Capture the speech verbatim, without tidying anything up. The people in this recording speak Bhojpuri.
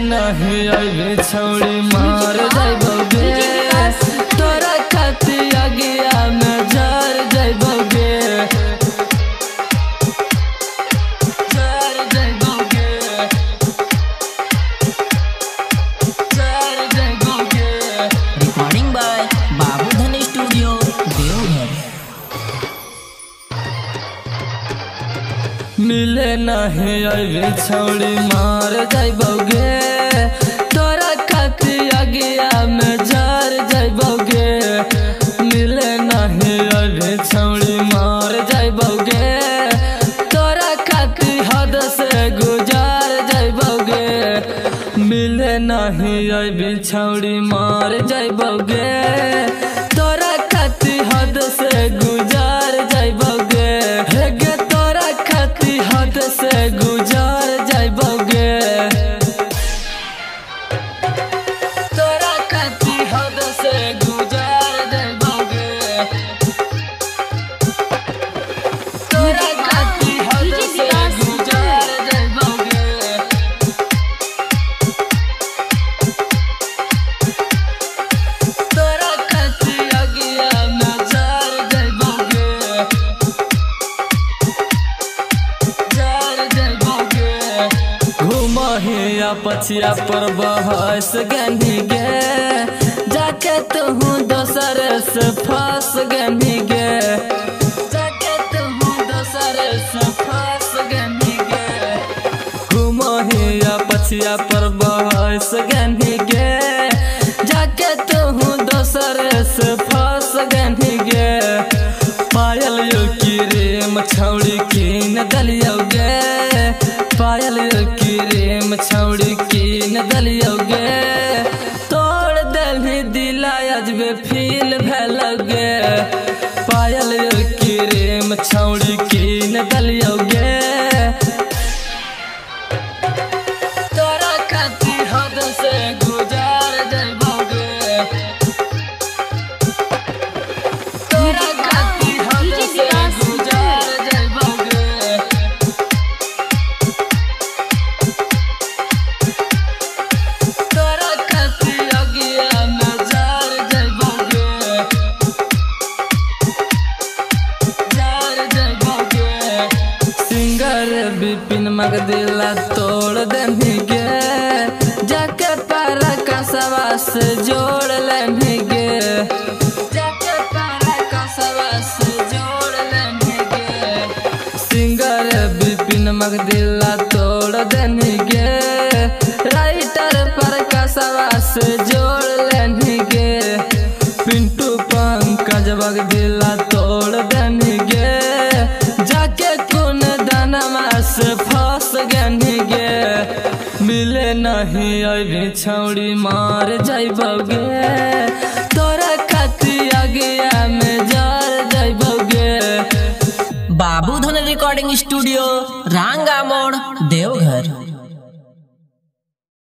नहीं अबे छौड़ी मार जाइबोगे तोरा खाती आगिया में जर जाइबोगे जर जाइबोगे जर जाइबोगे। रिकॉर्डिंग बाय बाबू धन स्टूडियो देवघर। मिले नहीं अबे छौड़ी मार जाइबोगे तोरा खाती आगिया में जर जाइबोगे। मिले नहीं अबे छौड़ी मार जाइबोगे तोरा खाती हद से गुजार जाइबोगे। मिले नहीं अबे छौड़ी मार जाइबोगे तोरा खाती हद से गुजार जाइबोगे। हेगे तोरा खाती हद से गुजार जाइबोगे तोरा खाती हद से गुजार जाइबोगे तोरा खाती हद से गुजार जाइबोगे। तोरा खाती आगिया में जर जाइबोगे जर जाइबोगे। घुमहिया पछिया पर बहस गनी गे जाके तू दोसर से फंस गनी गे जाके तू दोसर से फंस गनी गे। घुमहिया पछिया पर बहस गनी गे जाके तू दोसर से फंस गनी गे। पायल यो की रेम छौड़ी कीन दलियोगे पायल यो की रेम छौड़ी कीन दलियोगे। तोड़ दलही दिला अजबे फील भेलोगे पायल यो की रेम छौड़ी कीन दलियोगे तोरा खाती हद से गुजार जाइबोगे तोरा खाती हद से गुजार जाइबोगे। तोरा खाती आगिया में जर जाइबोगे जर जाइबोगे। सिंगर विपिन मगदिला तोड़ देनी गे जाके पारा कसवा से जोड़ लेनी गे जाके पारा कसवा से जोड़ लेनी गे। सिंगर विपिन मगदिला तोड़ देनी गे राइटर पर कसवा से जोड़ लेनी गे। पिंटू पंकज मगदिला तोड़ देनी गे जाके कौन दानमा से फंस गनी गे। मिले नहीं अबे छौड़ी मार जाइबोगे तोरा खाती आगिया में जर जाइबोगे। बाबू धन रिकॉर्डिंग स्टूडियो